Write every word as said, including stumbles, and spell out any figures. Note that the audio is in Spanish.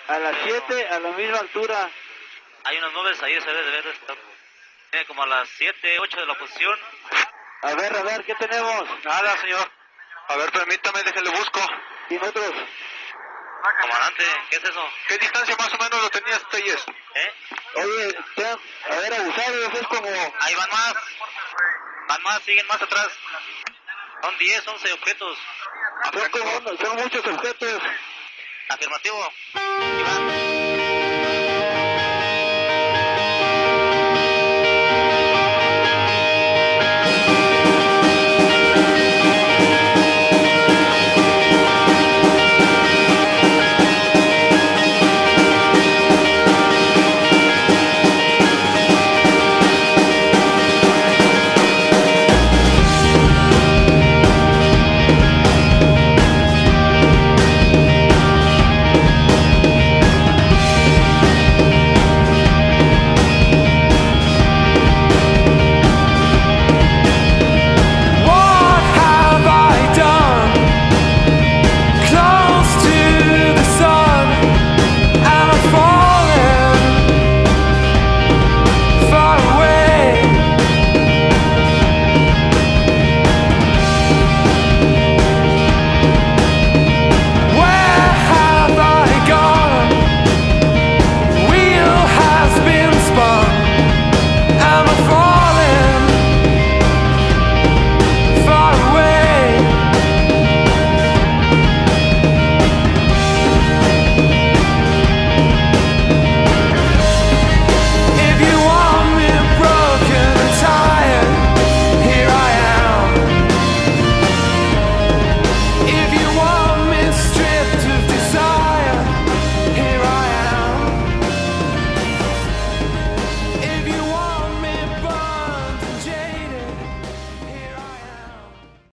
A las siete, a la misma altura. Hay unas nubes ahí, se debe de ver esto. Tiene como a las siete, ocho de la posición. A ver, a ver, ¿qué tenemos? Nada, señor. A ver, permítame, déjenle busco. ¿Y nosotros? Comandante, ¿qué es eso? ¿Qué distancia más o menos lo tenías, Telles? ¿Eh? Oye, te- a ver, abusados, es como... Ahí van más. Van más, siguen más atrás. Son diez, once objetos. Son como, son muchos objetos. Afirmativo. Iván.